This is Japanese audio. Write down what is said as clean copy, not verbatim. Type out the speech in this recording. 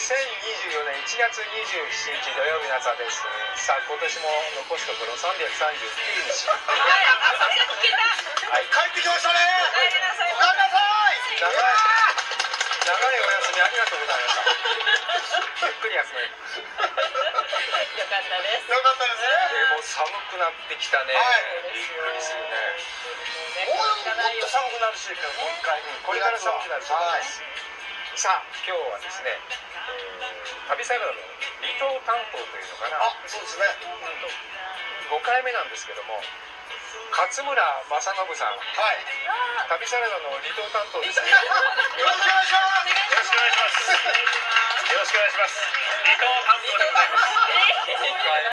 2024年1月27日土曜日の朝です。さあ今年も残すところ339日。 はい、 帰ってきましたね。 帰りなさい。 おかえりなさい。 長いお休みありがとうございました。ゆっくり休める。 よかったです。 よかったですね。 もう寒くなってきたね。 はいびっくりするね。 もっと寒くなるし、もう一回。 これから寒くなるそうはい。 です。さあ今日はですね、旅サラダの離島担当というのかな。 あ、そうですね。 5回目なんですけども、勝村正信さん、 はい。 旅サラダの離島担当ですね。 よろしくお願いします。 よろしくお願いします。よろしくお願いします。離島担当でございます。